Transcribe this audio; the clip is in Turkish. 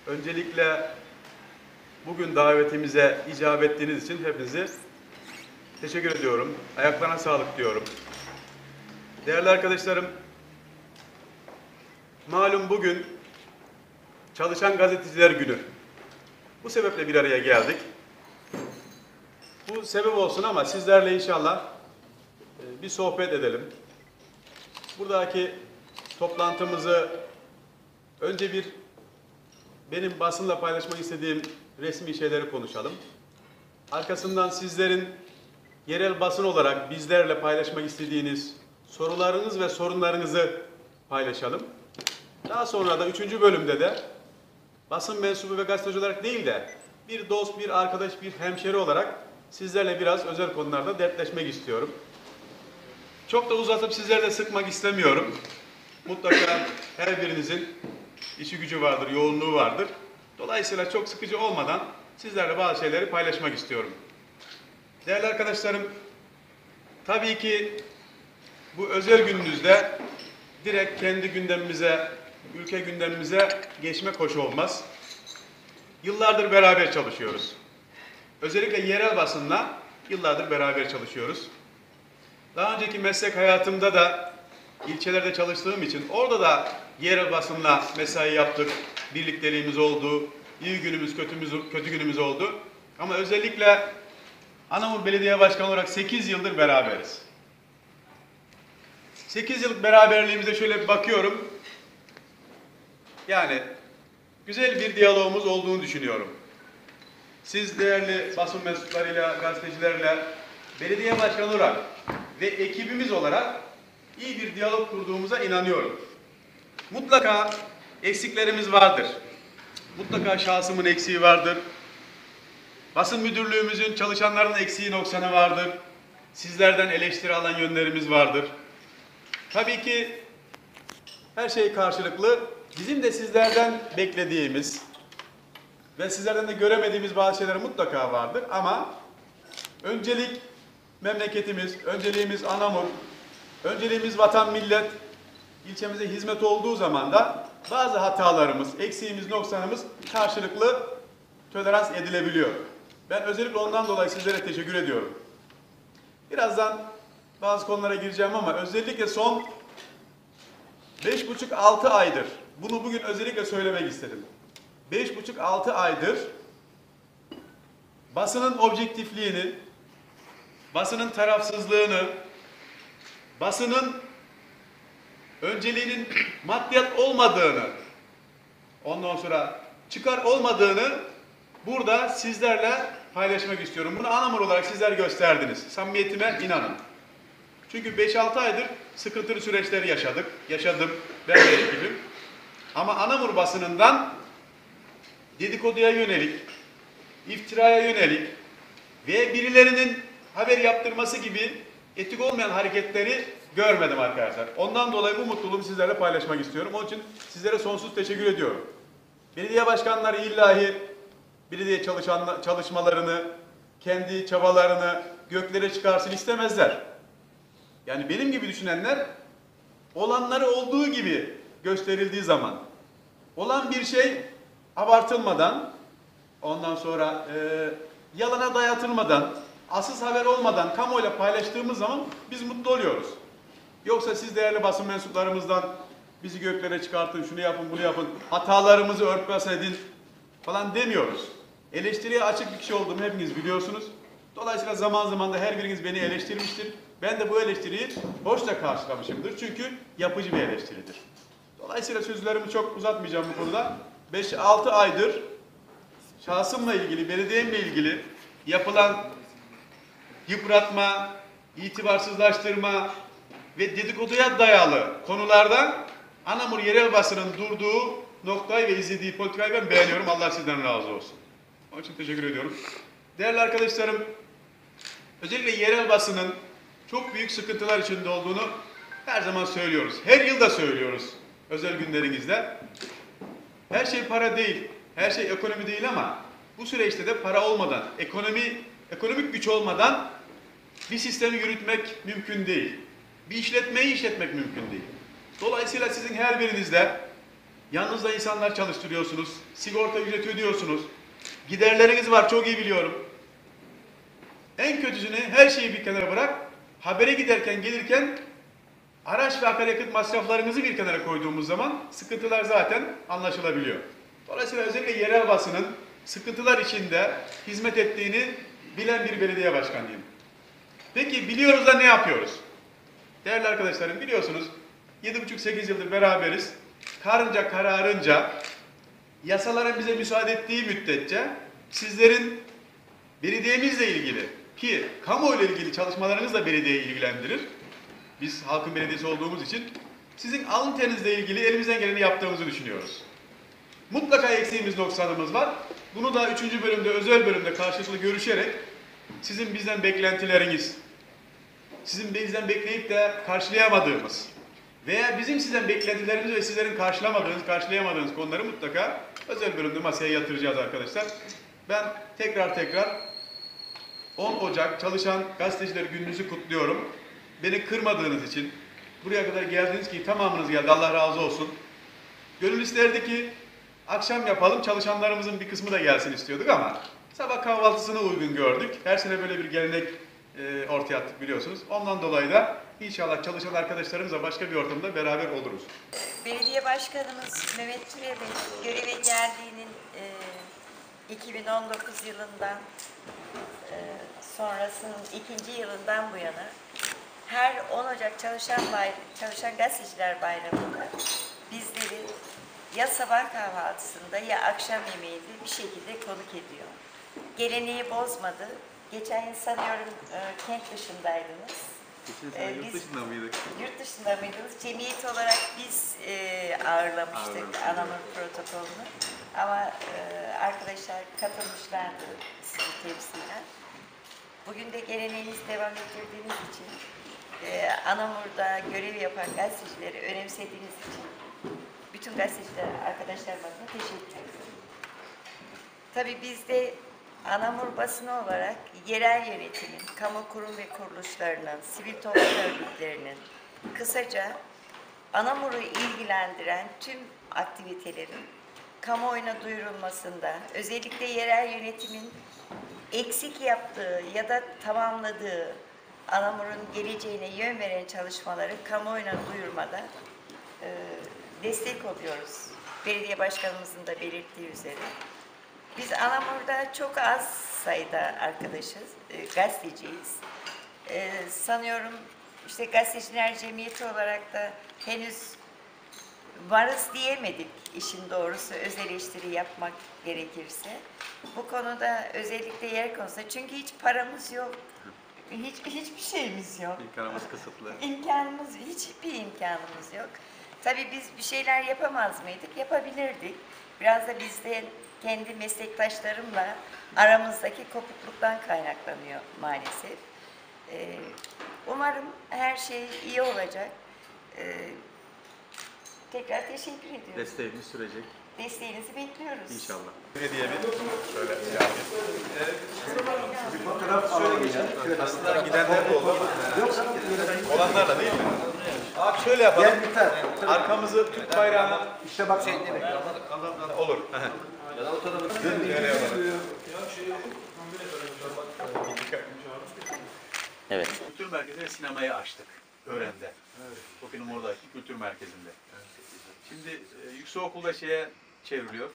Öncelikle bugün davetimize icabet ettiğiniz için hepinize teşekkür ediyorum. Ayaklarına sağlık diyorum. Değerli arkadaşlarım, malum bugün Çalışan Gazeteciler Günü. Bu sebeple bir araya geldik. Bu sebep olsun ama sizlerle inşallah bir sohbet edelim. Buradaki toplantımızı önce benim basınla paylaşmak istediğim resmi şeyleri konuşalım. Arkasından sizlerin yerel basın olarak bizlerle paylaşmak istediğiniz sorularınız ve sorunlarınızı paylaşalım. Daha sonra da 3. bölümde de basın mensubu ve gazeteci olarak değil de bir dost, bir arkadaş, bir hemşeri olarak sizlerle biraz özel konularda dertleşmek istiyorum. Çok da uzatıp sizlerle sıkmak istemiyorum. Mutlaka her birinizin işi gücü vardır, yoğunluğu vardır. Dolayısıyla çok sıkıcı olmadan sizlerle bazı şeyleri paylaşmak istiyorum. Değerli arkadaşlarım, tabii ki bu özel gününüzde direkt kendi gündemimize, ülke gündemimize geçmek hoş olmaz. Yıllardır beraber çalışıyoruz. Özellikle yerel basınla yıllardır beraber çalışıyoruz. Daha önceki meslek hayatımda da ilçelerde çalıştığım için orada da yerel basınla mesai yaptık. Birlikteliğimiz oldu. İyi günümüz, kötü günümüz oldu. Ama özellikle Anamur Belediye Başkanı olarak 8 yıldır beraberiz. 8 yıllık beraberliğimize şöyle bir bakıyorum. Yani güzel bir diyalogumuz olduğunu düşünüyorum. Siz değerli basın mensuplarıyla, gazetecilerle, belediye başkanı olarak ve ekibimiz olarak iyi bir diyalog kurduğumuza inanıyorum. Mutlaka eksiklerimiz vardır. Mutlaka şahsımın eksiği vardır. Basın müdürlüğümüzün, çalışanların eksiği noksanı vardır. Sizlerden eleştiri alan yönlerimiz vardır. Tabii ki her şey karşılıklı. Bizim de sizlerden beklediğimiz ve sizlerden de göremediğimiz bazı şeyler mutlaka vardır. Ama öncelik memleketimiz, önceliğimiz Anamur, önceliğimiz vatan millet, ilçemize hizmet olduğu zaman da bazı hatalarımız, eksiğimiz, noksanımız karşılıklı tolerans edilebiliyor. Ben özellikle ondan dolayı sizlere teşekkür ediyorum. Birazdan bazı konulara gireceğim ama özellikle son 5,5-6 aydır, bunu bugün özellikle söylemek istedim. 5,5-6 aydır basının objektifliğini, basının tarafsızlığını, basının önceliğinin maddiyat olmadığını, ondan sonra çıkar olmadığını burada sizlerle paylaşmak istiyorum. Bunu Anamur olarak sizler gösterdiniz. Samimiyetime inanın. Çünkü 5-6 aydır sıkıntılı süreçleri yaşadım, ben de ekibim. Ama Anamur basınından dedikoduya yönelik, iftiraya yönelik ve birilerinin haber yaptırması gibi etik olmayan hareketleri görmedim arkadaşlar. Ondan dolayı bu mutluluğumu sizlerle paylaşmak istiyorum. Onun için sizlere sonsuz teşekkür ediyorum. Belediye başkanları illahi belediye çalışmalarını, kendi çabalarını göklere çıkarsın istemezler. Yani benim gibi düşünenler olanları olduğu gibi gösterildiği zaman, olan bir şey abartılmadan, ondan sonra yalana dayatılmadan, asıl haber olmadan kamuoyuyla paylaştığımız zaman biz mutlu oluyoruz. Yoksa siz değerli basın mensuplarımızdan bizi göklere çıkartın, şunu yapın, bunu yapın, hatalarımızı örtbas edin falan demiyoruz. Eleştiriye açık bir kişi olduğumu hepiniz biliyorsunuz. Dolayısıyla zaman zaman da her biriniz beni eleştirmiştir. Ben de bu eleştiriyi hoşça karşılamışımdır. Çünkü yapıcı bir eleştiridir. Dolayısıyla sözlerimi çok uzatmayacağım bu konuda. 5-6 aydır şahsımla ilgili, belediyemle ilgili yapılan yıpratma, itibarsızlaştırma ve dedikoduya dayalı konularda Anamur yerel basının durduğu noktayı ve izlediği politikayı ben beğeniyorum. Allah sizden razı olsun. Onun için teşekkür ediyorum. Değerli arkadaşlarım, özellikle yerel basının çok büyük sıkıntılar içinde olduğunu her zaman söylüyoruz. Her yıl da söylüyoruz özel günlerimizde. Her şey para değil, her şey ekonomi değil ama bu süreçte de para olmadan, ekonomik güç olmadan bir sistemi yürütmek mümkün değil. Bir işletmeyi işletmek mümkün değil. Dolayısıyla sizin her birinizde Yanınızda insanlar çalıştırıyorsunuz. Sigorta ücreti ödüyorsunuz. Giderleriniz var, çok iyi biliyorum. En kötüsünü, her şeyi bir kenara bırak. Habere giderken, gelirken araç ve akaryakıt masraflarınızı bir kenara koyduğumuz zaman sıkıntılar zaten anlaşılabiliyor. Dolayısıyla özellikle yerel basının sıkıntılar içinde hizmet ettiğini bilen bir belediye başkanıyım. Peki biliyoruz da ne yapıyoruz? Değerli arkadaşlarım, biliyorsunuz 7,5-8 yıldır beraberiz. Karınca kararınca yasaların bize müsaade ettiği müddetçe sizlerin belediyemizle ilgili ki kamuoyuyla ilgili çalışmalarınız da belediyeyi ilgilendirir. Biz halkın belediyesi olduğumuz için sizin alın terinizle ilgili elimizden geleni yaptığımızı düşünüyoruz. Mutlaka eksiğimiz, noksanımız var. Bunu da 3. bölümde, özel bölümde karşılıklı görüşerek sizin bizden beklentileriniz, sizin bizden bekleyip de karşılayamadığımız veya bizim sizden beklentilerimiz ve sizlerin karşılayamadığınız konuları mutlaka özel bölümde masaya yatıracağız arkadaşlar. Ben tekrar 10 Ocak Çalışan Gazeteciler Gününüzü kutluyorum. Beni kırmadığınız için, buraya kadar geldiniz ki tamamınız geldi, Allah razı olsun. Gönül isterdi ki akşam yapalım, çalışanlarımızın bir kısmı da gelsin istiyorduk ama sabah kahvaltısını uygun gördük. Her sene böyle bir gelenek ortaya attık biliyorsunuz. Ondan dolayı da inşallah çalışan arkadaşlarımızla başka bir ortamda beraber oluruz. Belediye Başkanımız Mehmet Türe Bey göreve geldiğinin 2019 yılından sonrasının 2. yılından bu yana her 10 Ocak Çalışan Gazeteciler Bayramı'nda bizleri ya sabah kahvaltısında ya akşam yemeğinde bir şekilde konuk ediyor. Geleneği bozmadı. Geçen yıl sanıyorum kent dışındaydınız. Yurt dışında mıydık? Yurt dışında mıydınız? Cemiyet olarak biz ağırlamıştık Anamur protokolünü. Ama arkadaşlar katılmışlardı sizi temsilen. Bugün de geleneğinizi devam ettirdiğiniz için, Anamur'da görev yapan gazetecileri önemsediğiniz için bütün gazeteciler arkadaşlarıma teşekkür ederim. Tabii biz de Anamur basını olarak yerel yönetimin, kamu kurum ve kuruluşlarının, sivil toplum örgütlerinin, kısaca Anamur'u ilgilendiren tüm aktivitelerin kamuoyuna duyurulmasında, özellikle yerel yönetimin eksik yaptığı ya da tamamladığı Anamur'un geleceğine yön veren çalışmaları kamuoyuna duyurmada destek oluyoruz. Belediye başkanımızın da belirttiği üzere. Biz Anamur'da çok az sayıda arkadaşız, gazeteciyiz. Sanıyorum işte gazeteciler cemiyeti olarak da henüz varız diyemedik işin doğrusu, öz eleştiri yapmak gerekirse. Bu konuda özellikle yer konusunda çünkü hiç paramız yok. Hiçbir şeyimiz yok. İmkanımız kısıtlı. Hiçbir imkanımız yok. Tabii biz bir şeyler yapamaz mıydık? Yapabilirdik. Biraz da bizde kendi meslektaşlarımla aramızdaki kopukluktan kaynaklanıyor maalesef. Umarım her şey iyi olacak. Tekrar teşekkür ediyorum. Desteğimiz sürecek. Desteğinizi bekliyoruz. İnşallah. Hediye mi? Şöyle yani. Aslında gidenler de oldu ama olanlarla değil mi? Abi şöyle yapalım. Arkamızı Türk bayrağına işte bak olur. Öyle yapalım. Evet. Kültür merkezi ve sinemayı açtık. Öğren'de. Bugünün oradaki kültür merkezinde. Şimdi yükseokulda şeye çevriliyor.